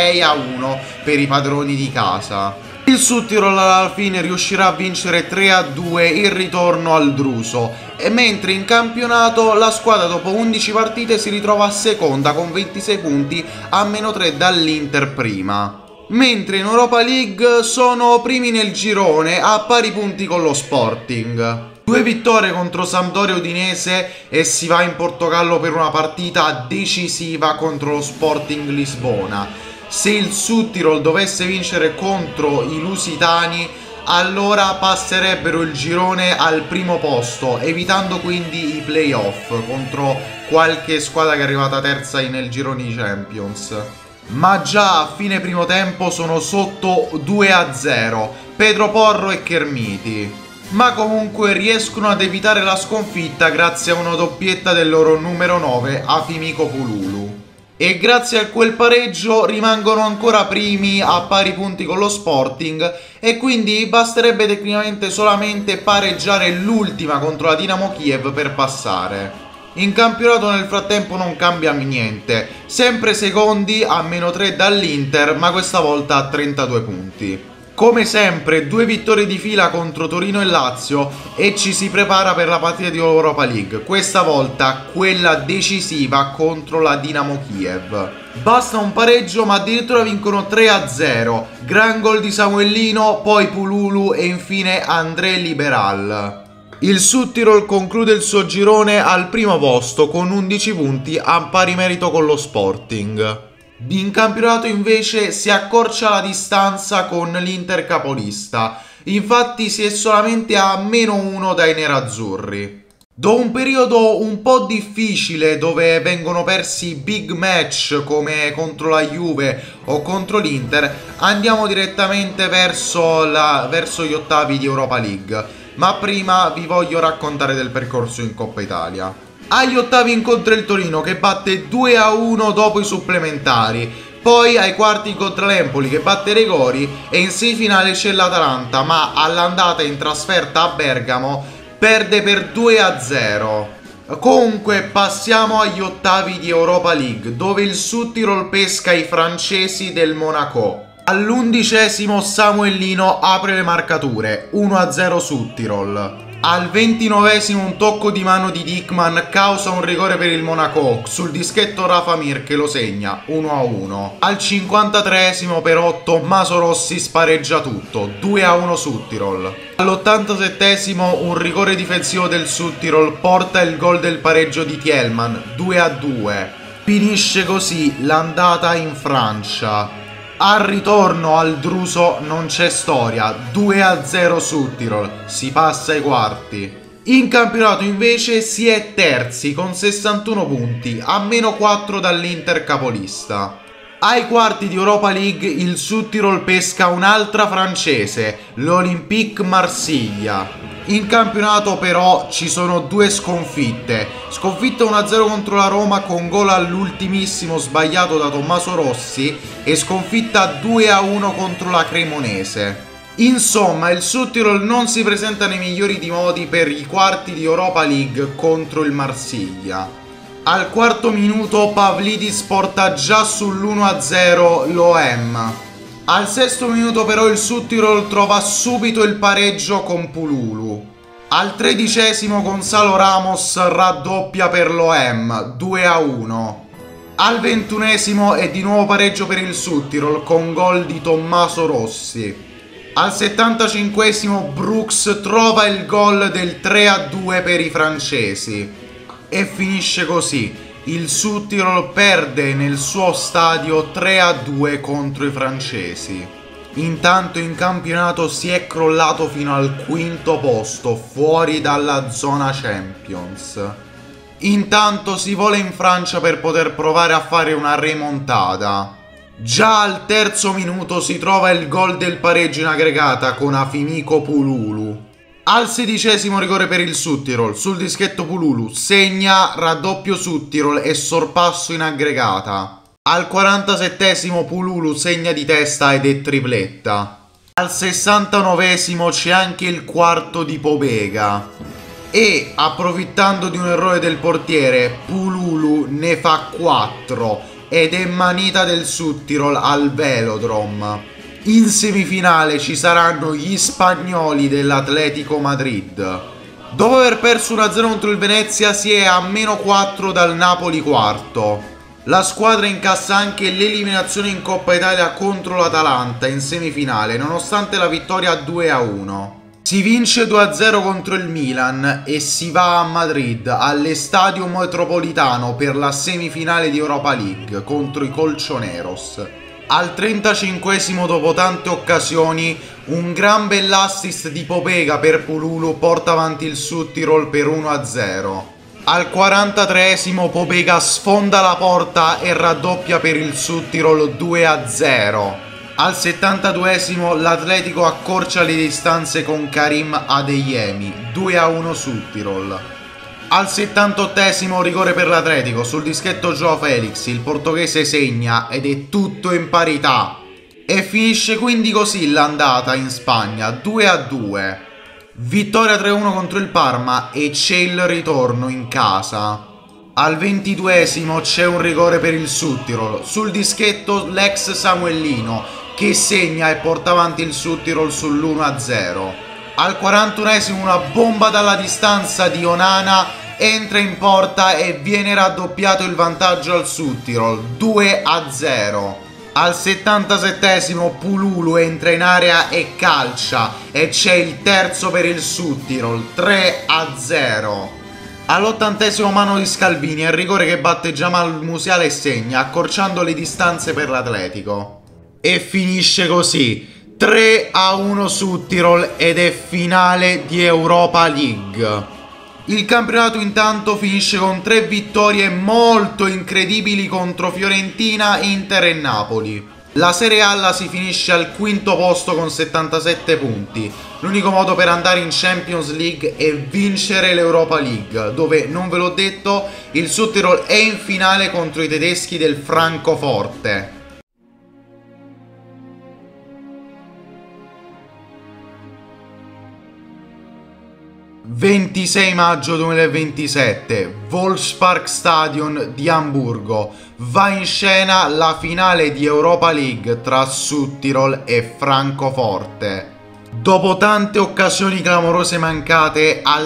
6-1 per i padroni di casa. Il Südtirol alla fine riuscirà a vincere 3-2 il ritorno al Druso, e mentre in campionato la squadra dopo 11 partite si ritrova a seconda con 26 punti a -3 dall'Inter prima. Mentre in Europa League sono primi nel girone a pari punti con lo Sporting. 2 vittorie contro Sampdoria e Udinese e si va in Portogallo per una partita decisiva contro lo Sporting Lisbona. Se il Südtirol dovesse vincere contro i lusitani, allora passerebbero il girone al primo posto, evitando quindi i playoff contro qualche squadra che è arrivata terza nel girone di Champions. Ma già a fine primo tempo sono sotto 2-0 Pedro Porro e Chermiti, ma comunque riescono ad evitare la sconfitta grazie a una doppietta del loro numero 9 Afimico Pululu. E grazie a quel pareggio rimangono ancora primi a pari punti con lo Sporting, e quindi basterebbe tecnicamente solamente pareggiare l'ultima contro la Dinamo Kiev per passare. In campionato nel frattempo non cambia niente, sempre secondi a -3 dall'Inter, ma questa volta a 32 punti. Come sempre 2 vittorie di fila contro Torino e Lazio e ci si prepara per la partita di Europa League, questa volta quella decisiva contro la Dinamo Kiev. Basta un pareggio ma addirittura vincono 3-0, gran gol di Samuelino, poi Pululu e infine André Liberal. Il Südtirol conclude il suo girone al primo posto con 11 punti a pari merito con lo Sporting. In campionato invece si accorcia la distanza con l'Inter capolista, infatti si è solamente a -1 dai nerazzurri. Dopo un periodo un po' difficile dove vengono persi big match come contro la Juve o contro l'Inter, andiamo direttamente verso gli ottavi di Europa League, ma prima vi voglio raccontare del percorso in Coppa Italia. Agli ottavi incontra il Torino che batte 2-1 dopo i supplementari, poi ai quarti incontra l'Empoli che batte i rigori e in semifinale c'è l'Atalanta, ma all'andata in trasferta a Bergamo perde per 2-0. Comunque passiamo agli ottavi di Europa League, dove il Südtirol pesca i francesi del Monaco. All'11° Samuelino apre le marcature, 1-0 Südtirol. Al 29° un tocco di mano di Dickman causa un rigore per il Monaco, sul dischetto Rafa Mir che lo segna, 1-1. Al 53° però Tommaso Rossi spareggia tutto, 2-1 Südtirol. All'87° un rigore difensivo del Südtirol porta il gol del pareggio di Thielmann, 2-2. Finisce così l'andata in Francia. Al ritorno al Druso non c'è storia, 2-0 Südtirol, si passa ai quarti. In campionato invece si è terzi con 61 punti, a -4 dall'Inter capolista. Ai quarti di Europa League il Südtirol pesca un'altra francese, l'Olympique Marsiglia. In campionato però ci sono due sconfitte. Sconfitta 1-0 contro la Roma con gol all'ultimissimo sbagliato da Tommaso Rossi e sconfitta 2-1 contro la Cremonese. Insomma, il Südtirol non si presenta nei migliori di modi per i quarti di Europa League contro il Marsiglia. Al quarto minuto Pavlidis porta già sull'1-0 l'OM. Al 6° minuto però il Südtirol trova subito il pareggio con Pululu. Al 13° Gonzalo Ramos raddoppia per l'OM, 2-1. Al 21° è di nuovo pareggio per il Südtirol con gol di Tommaso Rossi. Al 75° Brooks trova il gol del 3-2 per i francesi. E finisce così. Il Südtirol perde nel suo stadio 3-2 contro i francesi. Intanto in campionato si è crollato fino al 5° posto, fuori dalla zona Champions. Intanto si vola in Francia per poter provare a fare una remontata. Già al 3° minuto si trova il gol del pareggio in aggregata con Afimiko Pululu. Al 16° rigore per il Südtirol, sul dischetto Pululu, segna raddoppio Südtirol e sorpasso in aggregata. Al 47° Pululu segna di testa ed è tripletta. Al 69° c'è anche il quarto di Pobega. E, approfittando di un errore del portiere, Pululu ne fa 4 ed è manita del Südtirol al Velodrome. In semifinale ci saranno gli spagnoli dell'Atletico Madrid. Dopo aver perso 1-0 contro il Venezia si è a -4 dal Napoli quarto. La squadra incassa anche l'eliminazione in Coppa Italia contro l'Atalanta in semifinale, nonostante la vittoria 2-1. Si vince 2-0 contro il Milan e si va a Madrid, all'Estadio Metropolitano per la semifinale di Europa League contro i Colchoneros. Al 35° dopo tante occasioni un gran bell'assist di Pobega per Pululu porta avanti il Südtirol per 1-0. Al 43° Pobega sfonda la porta e raddoppia per il Südtirol 2-0. Al 72° l'Atletico accorcia le distanze con Karim Adeyemi, 2-1 Südtirol. Al 78° rigore per l'Atletico, sul dischetto Joao Felix, il portoghese segna ed è tutto in parità. E finisce quindi così l'andata in Spagna, 2-2. Vittoria 3-1 contro il Parma e c'è il ritorno in casa. Al 22° c'è un rigore per il Südtirol, sul dischetto l'ex Samuelino che segna e porta avanti il Südtirol sull'1-0. Al 41° una bomba dalla distanza di Onana entra in porta e viene raddoppiato il vantaggio al Südtirol, 2-0. Al 77° Pululu entra in area e calcia e c'è il terzo per il Südtirol, 3-0. All'80° mano di Scalvini, al rigore che batte Jamal Musiala e segna, accorciando le distanze per l'Atletico. E finisce così, 3-1 su Tirol ed è finale di Europa League. Il campionato intanto finisce con 3 vittorie molto incredibili contro Fiorentina, Inter e Napoli. La Serie A la si finisce al 5° posto con 77 punti. L'unico modo per andare in Champions League è vincere l'Europa League, dove, non ve l'ho detto, il Südtirol è in finale contro i tedeschi del Francoforte. «26 maggio 2027, Volksparkstadion di Amburgo, va in scena la finale di Europa League tra Südtirol e Francoforte. Dopo tante occasioni clamorose mancate, al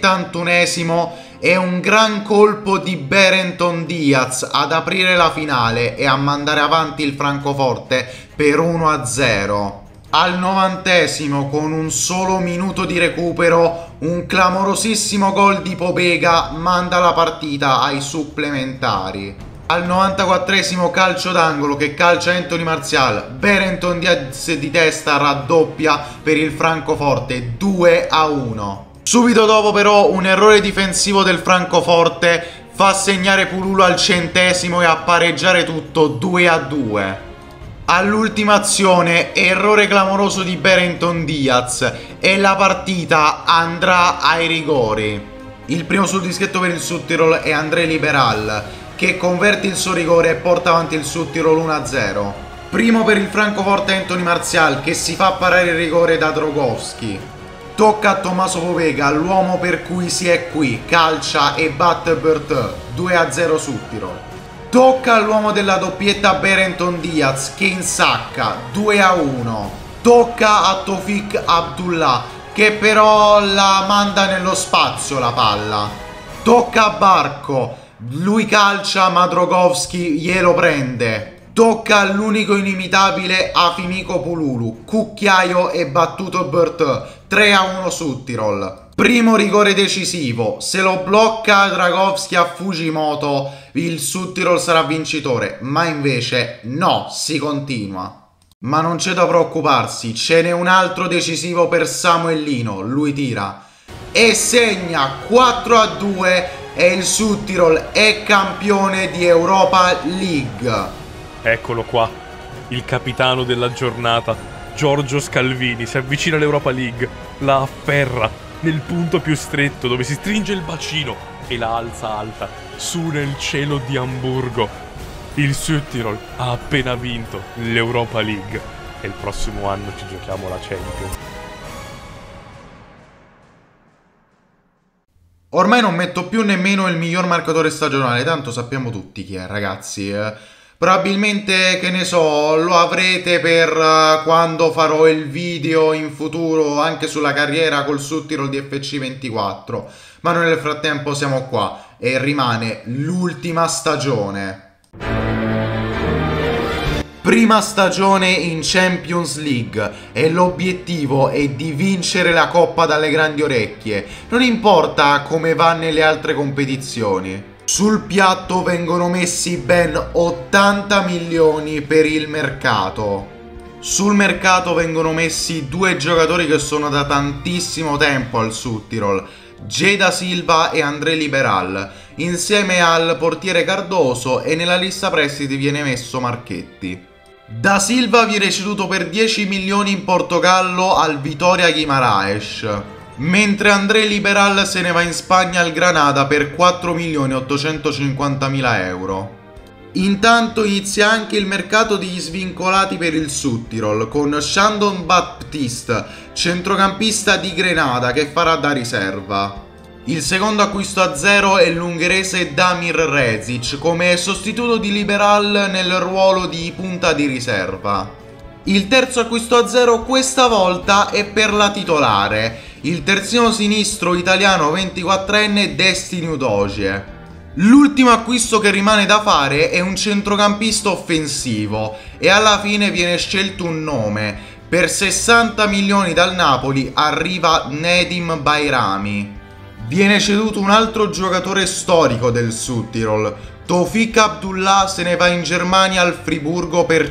71° è un gran colpo di Berenton Diaz ad aprire la finale e a mandare avanti il Francoforte per 1-0. Al 90° con un solo minuto di recupero, un clamorosissimo gol di Pobega manda la partita ai supplementari. Al 94° calcio d'angolo che calcia Anthony Martial, Berenton Diaz di testa raddoppia per il Francoforte 2-1. Subito dopo però un errore difensivo del Francoforte fa segnare Pululu al 100° e a pareggiare tutto 2-2. All'ultima azione, errore clamoroso di Berenton Diaz e la partita andrà ai rigori. Il primo sul dischetto per il Südtirol è André Liberal, che converte il suo rigore e porta avanti il Südtirol 1-0. Primo per il Francoforte Anthony Martial, che si fa parare il rigore da Drogowski. Tocca a Tommaso Pobega, l'uomo per cui si è qui, calcia e batte Berthe, 2-0 Südtirol. Tocca all'uomo della doppietta Berenton Diaz, che insacca, 2-1. Tocca a Tofik Abdullah, che però la manda nello spazio la palla. Tocca a Barco, lui calcia ma Drogowski glielo prende. Tocca all'unico inimitabile Afimiko Pululu, cucchiaio e battuto Berthe, 3-1 Südtirol. Primo rigore decisivo, se lo blocca Dragowski a Fujimoto il Südtirol sarà vincitore, ma invece no, si continua. Ma non c'è da preoccuparsi, ce n'è un altro decisivo per Samuelino, lui tira e segna 4-2 e il Südtirol è campione di Europa League. Eccolo qua, il capitano della giornata, Giorgio Scalvini, si avvicina all'Europa League, la afferra nel punto più stretto dove si stringe il bacino e la alza alta su nel cielo di Amburgo. Il Südtirol ha appena vinto l'Europa League e il prossimo anno ci giochiamo la Champions. Ormai non metto più nemmeno il miglior marcatore stagionale, tanto sappiamo tutti chi è, ragazzi. Probabilmente, che ne so, lo avrete per quando farò il video in futuro anche sulla carriera col Südtirol di FC24. Ma noi nel frattempo siamo qua e rimane l'ultima stagione. Prima stagione in Champions League e l'obiettivo è di vincere la Coppa dalle grandi orecchie. Non importa come va nelle altre competizioni. Sul piatto vengono messi ben 80 milioni per il mercato. Sul mercato vengono messi 2 giocatori che sono da tantissimo tempo al Südtirol, Jada Silva e André Liberal, insieme al portiere Cardoso, e nella lista prestiti viene messo Marchetti. Da Silva viene ceduto per 10 milioni in Portogallo al Vitória Guimarães, mentre André Liberal se ne va in Spagna al Granada per 4.850.000 euro. Intanto inizia anche il mercato degli svincolati per il Südtirol con Shandon Baptiste, centrocampista di Grenada, che farà da riserva. Il secondo acquisto a zero è l'ungherese Damir Rezic come sostituto di Liberal nel ruolo di punta di riserva. Il terzo acquisto a zero questa volta è per la titolare, il terzino sinistro italiano 24enne Destiny Udogie. L'ultimo acquisto che rimane da fare è un centrocampista offensivo e alla fine viene scelto un nome. Per 60 milioni dal Napoli arriva Nedim Bayrami. Viene ceduto un altro giocatore storico del Südtirol. Tawfik Abdullah se ne va in Germania al Friburgo per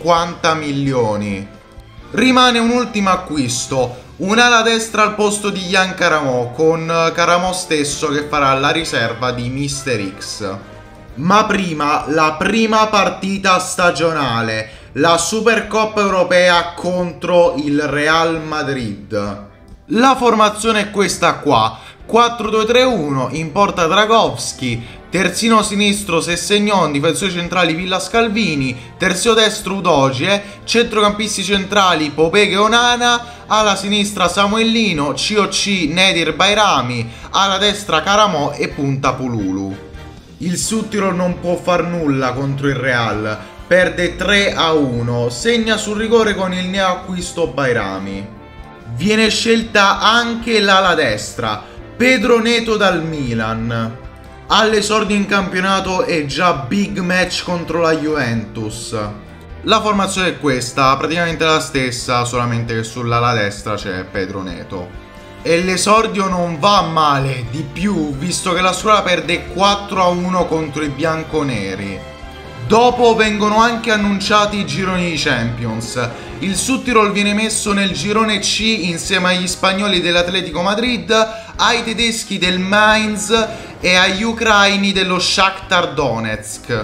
50 milioni. Rimane un ultimo acquisto, un'ala destra al posto di Jan Karamo, con Karamo stesso che farà la riserva di Mister X. Ma prima, la prima partita stagionale, la Supercoppa europea contro il Real Madrid. La formazione è questa qua, 4-2-3-1, in porta Dragowski, terzino sinistro Sessegnon, difensori centrali Villa Scalvini, terzino destro Udogie, centrocampisti centrali Pobega e Onana, alla sinistra Samuellino, COC Nedir Bayrami, alla destra Karamo e punta Pululu. Il Südtirol non può far nulla contro il Real, perde 3-1, segna sul rigore con il neoacquisto Bayrami. Viene scelta anche l'ala destra, Pedro Neto dal Milan. All'esordio in campionato è già big match contro la Juventus. La formazione è questa, praticamente la stessa, solamente che sull'ala destra c'è Pedro Neto. E l'esordio non va male, di più, visto che la squadra perde 4-1 contro i bianconeri. Dopo vengono anche annunciati i gironi di Champions. Il Südtirol viene messo nel girone C insieme agli spagnoli dell'Atletico Madrid, ai tedeschi del Mainz e agli ucraini dello Shakhtar Donetsk.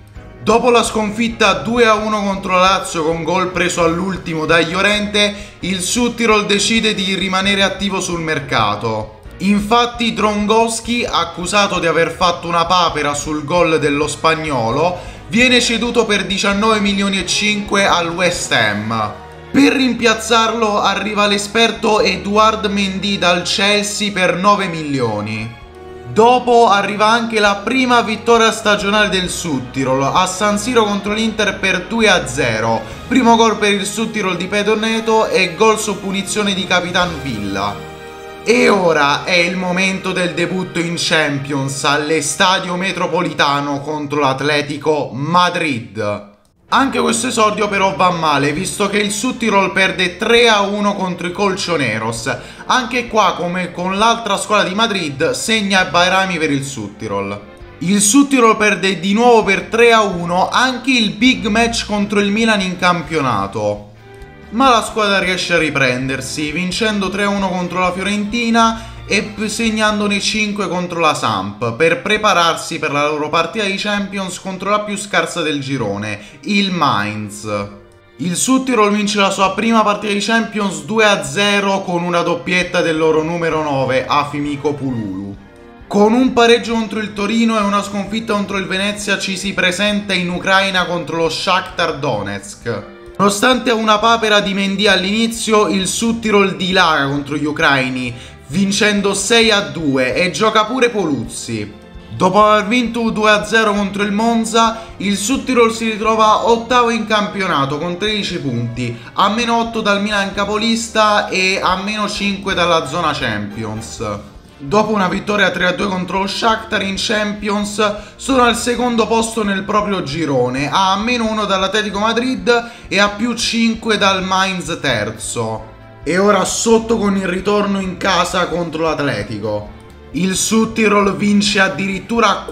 Dopo la sconfitta 2-1 contro la Lazio con gol preso all'ultimo da Llorente, il Südtirol decide di rimanere attivo sul mercato. Infatti Drongowski, accusato di aver fatto una papera sul gol dello spagnolo, viene ceduto per 19 milioni e 5 al West Ham. Per rimpiazzarlo arriva l'esperto Edouard Mendy dal Chelsea per 9 milioni. Dopo arriva anche la prima vittoria stagionale del Südtirol a San Siro contro l'Inter per 2-0. Primo gol per il Südtirol di Pedro Neto e gol su punizione di Capitan Villa. E ora è il momento del debutto in Champions all'Estadio Metropolitano contro l'Atletico Madrid. Anche questo esordio però va male, visto che il Südtirol perde 3-1 contro i Colchoneros. Anche qua, come con l'altra squadra di Madrid, segna Bayrami per il Südtirol. Il Südtirol perde di nuovo per 3-1 anche il big match contro il Milan in campionato. Ma la squadra riesce a riprendersi, vincendo 3-1 contro la Fiorentina e segnandone 5 contro la Samp, per prepararsi per la loro partita di Champions contro la più scarsa del girone, il Mainz. Il Südtirol vince la sua prima partita di Champions 2-0 con una doppietta del loro numero 9, Afimiko Pululu. Con un pareggio contro il Torino e una sconfitta contro il Venezia ci si presenta in Ucraina contro lo Shakhtar Donetsk. Nonostante una papera di Mendy all'inizio, il Südtirol dilaga contro gli ucraini, vincendo 6-2 e gioca pure Poluzzi. Dopo aver vinto 2-0 contro il Monza, il Südtirol si ritrova ottavo in campionato con 13 punti, a meno 8 dal Milan capolista e a meno 5 dalla zona Champions. Dopo una vittoria 3-2 contro lo Shakhtar in Champions, sono al secondo posto nel proprio girone, a meno 1 dall'Atletico Madrid e a più 5 dal Mainz terzo. E ora sotto con il ritorno in casa contro l'Atletico. Il Südtirol vince addirittura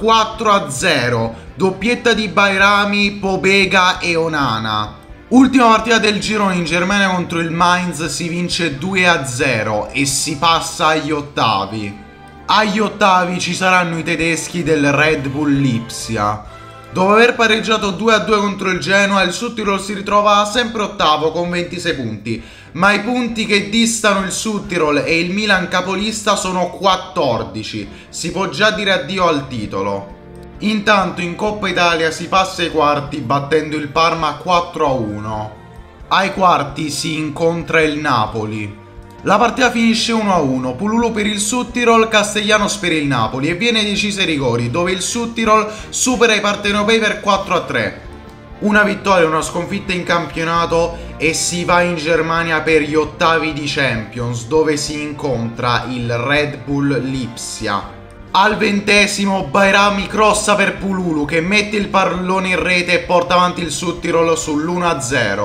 4-0, doppietta di Bayrami, Pobega e Onana. Ultima partita del girone in Germania contro il Mainz si vince 2-0 e si passa agli ottavi. Agli ottavi ci saranno i tedeschi del Red Bull Lipsia. Dopo aver pareggiato 2-2 contro il Genoa, il Südtirol si ritrova sempre ottavo con 26 punti, ma i punti che distano il Südtirol e il Milan capolista sono 14, si può già dire addio al titolo. Intanto in Coppa Italia si passa ai quarti battendo il Parma 4-1. Ai quarti si incontra il Napoli. La partita finisce 1-1, Pululu per il Südtirol, Castellanos per il Napoli e viene decisa ai rigori, dove il Südtirol supera i partenopei per 4-3. Una vittoria e una sconfitta in campionato e si va in Germania per gli ottavi di Champions, dove si incontra il Red Bull Lipsia. Al 20° Bayrami crossa per Pululu che mette il pallone in rete e porta avanti il Südtirol sull'1-0.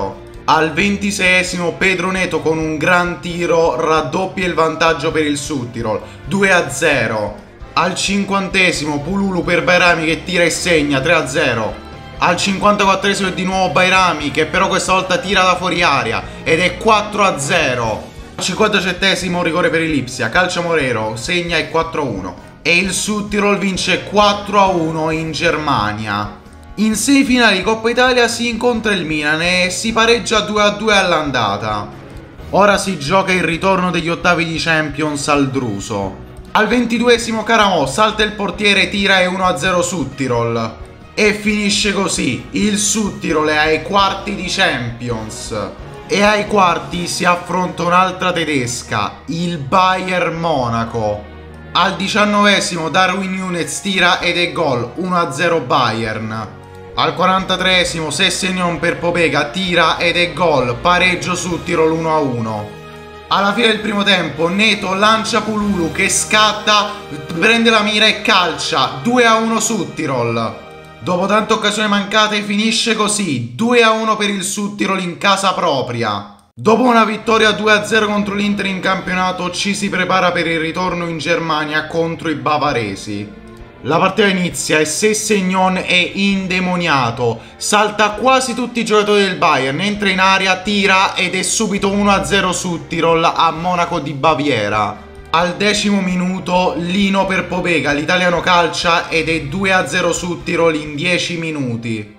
Al 26esimo Pedro Neto con un gran tiro raddoppia il vantaggio per il Südtirol, 2-0. Al 50esimo Pululu per Bayrami che tira e segna, 3-0. Al 54esimo è di nuovo Bayrami che però questa volta tira da fuori area ed è 4-0. Al 57esimo rigore per il Lipsia, calcia Morero, segna e 4-1. E il Südtirol vince 4-1 in Germania. In semifinale di Coppa Italia si incontra il Milan e si pareggia 2-2 all'andata. Ora si gioca il ritorno degli ottavi di Champions al Druso. Al 22esimo Caramò salta il portiere, tira e 1-0 Südtirol. E finisce così, il Südtirol è ai quarti di Champions. E ai quarti si affronta un'altra tedesca, il Bayern Monaco. Al 19esimo Darwin Núñez tira ed è gol, 1-0 Bayern. Al 43esimo Sessegnon per Pobega tira ed è gol, pareggio Südtirol 1-1. Alla fine del primo tempo Neto lancia Pululu che scatta, prende la mira e calcia, 2-1 Südtirol. Dopo tante occasioni mancate finisce così, 2-1 per il Südtirol in casa propria. Dopo una vittoria 2-0 contro l'Inter in campionato ci si prepara per il ritorno in Germania contro i bavaresi. La partita inizia e Sessegnon è indemoniato, salta quasi tutti i giocatori del Bayern, entra in area, tira ed è subito 1-0 Südtirol a Monaco di Baviera. Al 10° minuto Lino per Pobega, l'italiano calcia ed è 2-0 Südtirol in 10 minuti.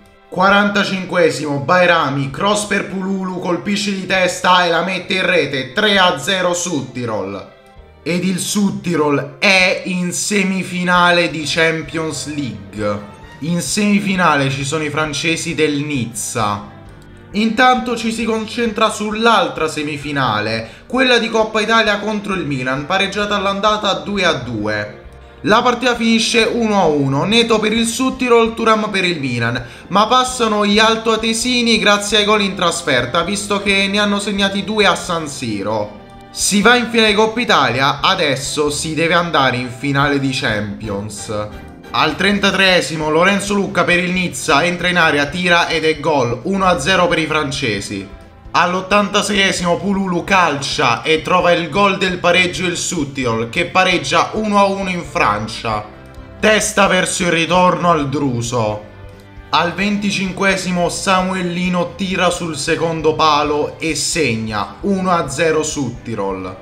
45esimo Bayrami, cross per Pululu, colpisce di testa e la mette in rete, 3-0 Südtirol. Ed il Südtirol è in semifinale di Champions League. In semifinale ci sono i francesi del Nizza. Intanto ci si concentra sull'altra semifinale, quella di Coppa Italia contro il Milan, pareggiata all'andata 2-2. La partita finisce 1-1, Neto per il Südtirol, Thuram per il Milan, ma passano gli altoatesini grazie ai gol in trasferta, visto che ne hanno segnati 2 a San Siro. Si va in finale di Coppa Italia, adesso si deve andare in finale di Champions. Al 33esimo Lorenzo Lucca per il Nizza entra in area, tira ed è gol, 1-0 per i francesi. All'86esimo Pululu calcia e trova il gol del pareggio il Südtirol che pareggia 1-1 in Francia. Testa verso il ritorno al Druso. Al 25esimo Samuel Lino tira sul secondo palo e segna, 1-0 Südtirol.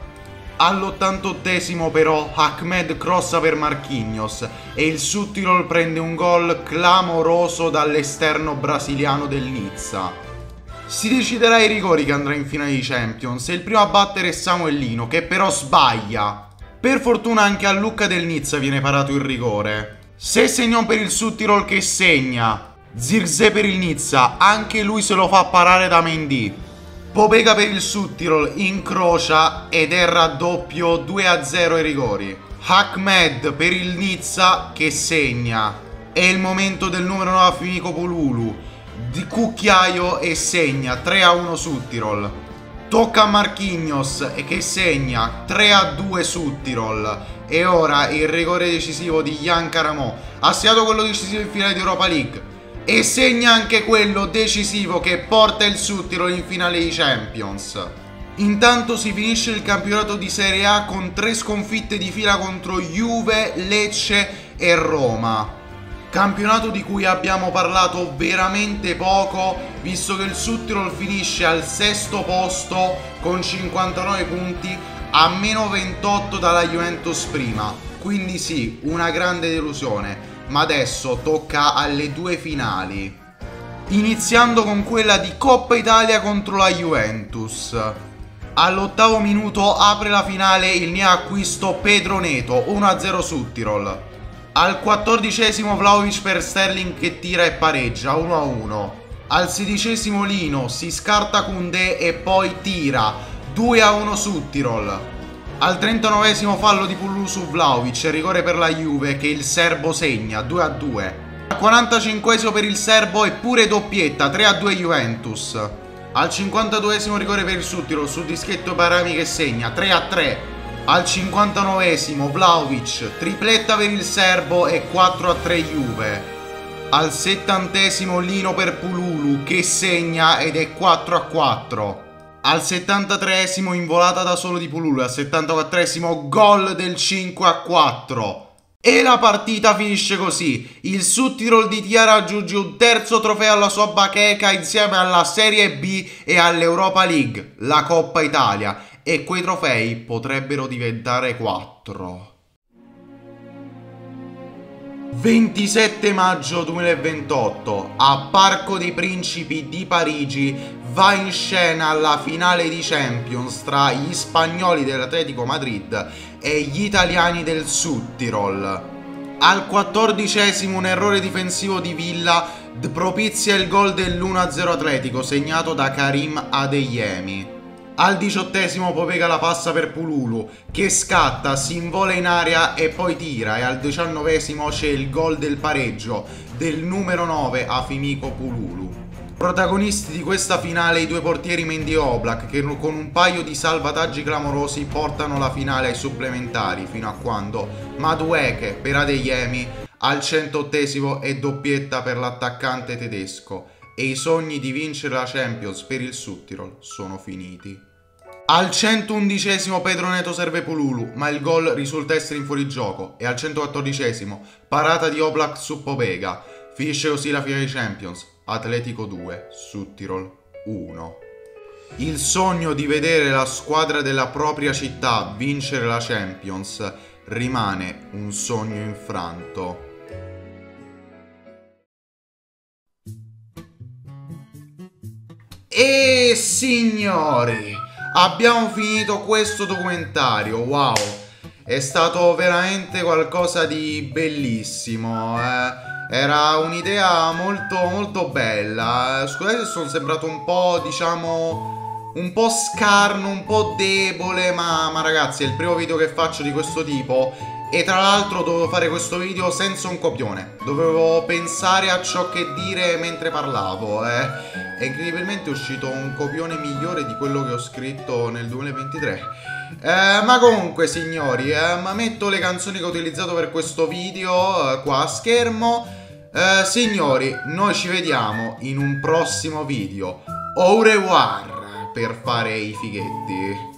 All'88esimo però Ahmed crossa per Marquinhos e il Südtirol prende un gol clamoroso dall'esterno brasiliano del Nizza. Si deciderà ai rigori che andrà in finale di Champions e il primo a battere è Samuel Lino che però sbaglia. Per fortuna anche a Lucca del Nizza viene parato il rigore. Sessegnon per il Südtirol che segna. Zirkzee per il Nizza, anche lui se lo fa parare da Mendy. Pobega per il Südtirol incrocia ed è raddoppio, 2-0 ai rigori. Ahmed per il Nizza che segna. È il momento del numero 9 Fimico Pululu, di cucchiaio e segna, 3-1 Südtirol. Tocca a Marquinhos e che segna, 3-2 Südtirol. E ora il rigore decisivo di Yann Caramò, ha segnato quello decisivo in finale di Europa League e segna anche quello decisivo che porta il Südtirol in finale di Champions. Intanto si finisce il campionato di Serie A con 3 sconfitte di fila contro Juve, Lecce e Roma. Campionato di cui abbiamo parlato veramente poco, visto che il Südtirol finisce al 6° posto con 59 punti, a meno 28 dalla Juventus prima. Quindi sì, una grande delusione. Ma adesso tocca alle 2 finali, iniziando con quella di Coppa Italia contro la Juventus. All'8° minuto apre la finale il neoacquisto Pedro Neto, 1-0 Südtirol. Al 14esimo Vlahovic per Sterling che tira e pareggia, 1-1. Al 16esimo Lino si scarta Koundé e poi tira, 2-1 Südtirol. Al 39esimo fallo di Pululu su Vlahovic, rigore per la Juve che il serbo segna, 2-2. Al 45esimo per il serbo e pure doppietta, 3-2 Juventus. Al 52esimo rigore per il Südtirol sul dischetto Bayrami che segna, 3-3. Al 59esimo Vlahovic, tripletta per il serbo e 4-3 Juve. Al 70° Lino per Pululu che segna ed è 4-4. Al 73° involata da solo di Pululu. Al 74° gol del 5-4. E la partita finisce così. Il Südtirol di Tia raggiunge un terzo trofeo alla sua bacheca insieme alla Serie B e all'Europa League, la Coppa Italia. E quei trofei potrebbero diventare 4. 27 maggio 2028, a Parco dei Principi di Parigi, va in scena la finale di Champions tra gli spagnoli dell'Atletico Madrid e gli italiani del Südtirol. Al 14° un errore difensivo di Villa propizia il gol dell'1-0 Atletico, segnato da Karim Adeyemi. Al 18° Popega la passa per Pululu, che scatta, si invola in aria e poi tira, e al 19° c'è il gol del pareggio del numero 9 Afimiko Pululu. Protagonisti di questa finale i due portieri Mendy e Oblak, che con un paio di salvataggi clamorosi portano la finale ai supplementari, fino a quando Madueke per Adeyemi al 108° e doppietta per l'attaccante tedesco. E i sogni di vincere la Champions per il Südtirol sono finiti. Al 111° Pedro Neto serve Pululu, ma il gol risulta essere in fuorigioco, e al 114° parata di Oblak su Popega. Finisce così la finale di Champions, Atletico 2, Südtirol 1. Il sogno di vedere la squadra della propria città vincere la Champions rimane un sogno infranto. E signori, abbiamo finito questo documentario. Wow, è stato veramente qualcosa di bellissimo. Era un'idea molto bella. Scusate se sono sembrato un po', diciamo, un po' scarno, un po' debole, ma ragazzi, è il primo video che faccio di questo tipo. E tra l'altro dovevo fare questo video senza un copione. Dovevo pensare a ciò che dire mentre parlavo. E incredibilmente è uscito un copione migliore di quello che ho scritto nel 2023. Ma comunque signori, metto le canzoni che ho utilizzato per questo video qua a schermo. Signori, noi ci vediamo in un prossimo video. Au revoir per fare i fighetti.